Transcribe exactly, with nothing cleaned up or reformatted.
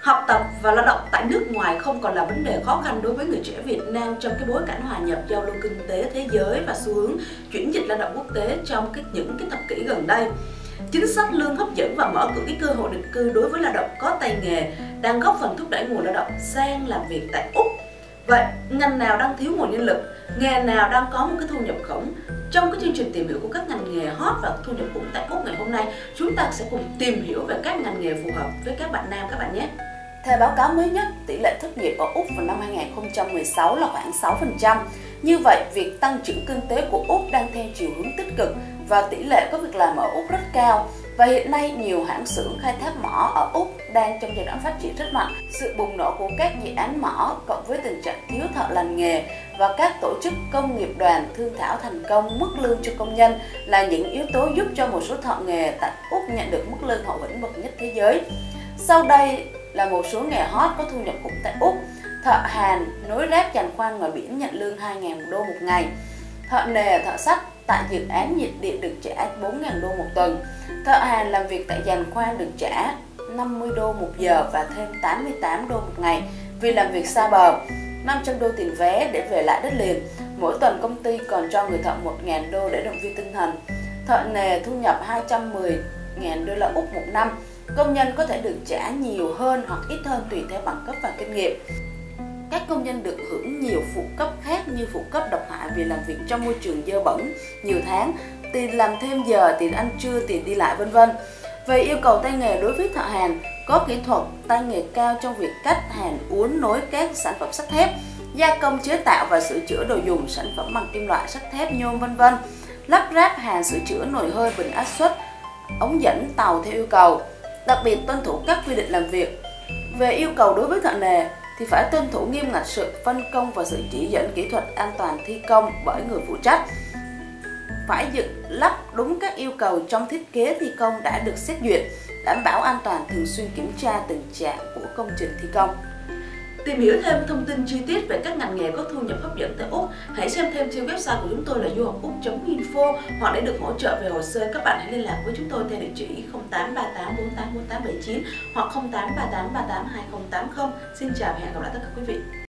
Học tập và lao động tại nước ngoài không còn là vấn đề khó khăn đối với người trẻ Việt Nam trong cái bối cảnh hòa nhập giao lưu kinh tế thế giới và xu hướng chuyển dịch lao động quốc tế trong cái, những cái thập kỷ gần đây. Chính sách lương hấp dẫn và mở cửa cái cơ hội định cư đối với lao động có tay nghề đang góp phần thúc đẩy nguồn lao động sang làm việc tại Úc. Vậy, ngành nào đang thiếu nguồn nhân lực, nghề nào đang có một cái thu nhập khủng? Trong cái chương trình tìm hiểu của các ngành nghề hot và thu nhập khủng tại Úc ngày hôm nay, chúng ta sẽ cùng tìm hiểu về các ngành nghề phù hợp với các bạn nam các bạn nhé. Theo báo cáo mới nhất, tỷ lệ thất nghiệp ở Úc vào năm hai nghìn không trăm mười sáu là khoảng sáu phần trăm. Như vậy, việc tăng trưởng kinh tế của Úc đang theo chiều hướng tích cực và tỷ lệ có việc làm ở Úc rất cao. Và hiện nay, nhiều hãng xưởng khai thác mỏ ở Úc đang trong giai đoạn phát triển rất mạnh. Sự bùng nổ của các dự án mỏ cộng với tình trạng thiếu thợ lành nghề và các tổ chức công nghiệp đoàn thương thảo thành công mức lương cho công nhân là những yếu tố giúp cho một số thợ nghề tại Úc nhận được mức lương hậu hĩnh bậc nhất thế giới. Sau đây là một số nghề hot có thu nhập khủng tại Úc. Thợ hàn nối ráp giàn khoan ngoài biển nhận lương hai nghìn đô một ngày. Thợ nề, thợ sắt tại dự án nhiệt điện được trả bốn nghìn đô một tuần. Thợ hàn làm việc tại giàn khoan được trả năm mươi đô một giờ và thêm tám mươi tám đô một ngày vì làm việc xa bờ. năm trăm đô tiền vé để về lại đất liền. Mỗi tuần công ty còn cho người thợ một nghìn đô để động viên tinh thần. Thợ nề thu nhập hai trăm mười nghìn đô la Úc một năm. Công nhân có thể được trả nhiều hơn hoặc ít hơn tùy theo bằng cấp và kinh nghiệm. Các công nhân được hưởng nhiều phụ cấp khác như phụ cấp độc hại vì làm việc trong môi trường dơ bẩn nhiều tháng, tiền làm thêm giờ, tiền ăn trưa, tiền đi lại vân vân. Về yêu cầu tay nghề đối với thợ hàn, có kỹ thuật tay nghề cao trong việc cắt, hàn, uốn nối các sản phẩm sắt thép, gia công chế tạo và sửa chữa đồ dùng, sản phẩm bằng kim loại, sắt thép, nhôm vân vân, lắp ráp, hàn, sửa chữa nồi hơi, bình áp suất, ống dẫn tàu theo yêu cầu. Đặc biệt tuân thủ các quy định làm việc. Về yêu cầu đối với thợ nề thì phải tuân thủ nghiêm ngặt sự phân công và sự chỉ dẫn kỹ thuật an toàn thi công bởi người phụ trách. Phải dựng lắp đúng các yêu cầu trong thiết kế thi công đã được xét duyệt, đảm bảo an toàn, thường xuyên kiểm tra tình trạng của công trình thi công. Tìm hiểu thêm thông tin chi tiết về các ngành nghề có thu nhập hấp dẫn tại Úc, hãy xem thêm trên website của chúng tôi là du học úc chấm info, hoặc để được hỗ trợ về hồ sơ, các bạn hãy liên lạc với chúng tôi theo địa chỉ không tám ba tám bốn tám bốn tám bảy chín hoặc không tám ba tám ba tám hai không tám không. Xin chào và hẹn gặp lại tất cả quý vị.